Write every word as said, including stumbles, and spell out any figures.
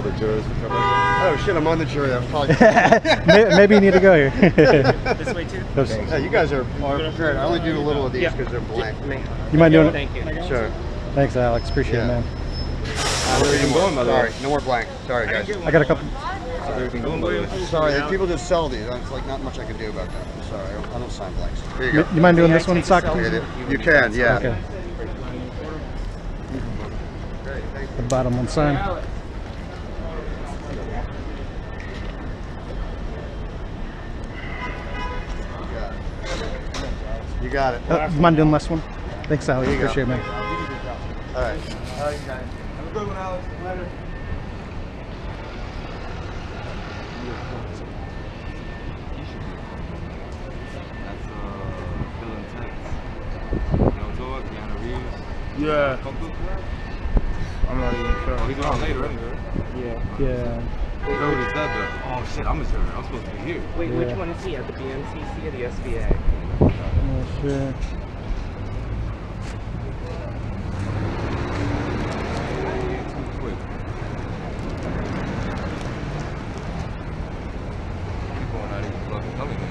the jurors will come in. Oh shit, I'm on the jury. I'm probably. Maybe you need to go here. This way too? Yeah, you guys are, are prepared. I only do a little of these because they're blank. You mind doing it? Thank you. Sure. Thanks, Alex. Appreciate Yeah. it, man. Uh, there you going, go. by the way? Sorry, no more blank. Sorry, guys. I got a couple. How's everything going, by the way? Sorry, people just sell these. It's like not much I can do about that. I'm sorry. I don't, I don't sign blanks. Here you You, go. you mind doing this one, Soccer? You can, yeah. Okay. The bottom one sign. You got it. Uh, you mind doing the last one? Thanks, Alex. There you go. Appreciate it, man. All right. All right, guys. Have a good one, Alex. Later. Yeah. I'm not even sure. He's on later anyway. Yeah. Yeah. He already said that. Oh shit, I'm a juror. I'm supposed to be here. Wait, Yeah. which one is he? At the B M C C or the S B A? Yeah, sure. Too quick. People are not even fucking coming in.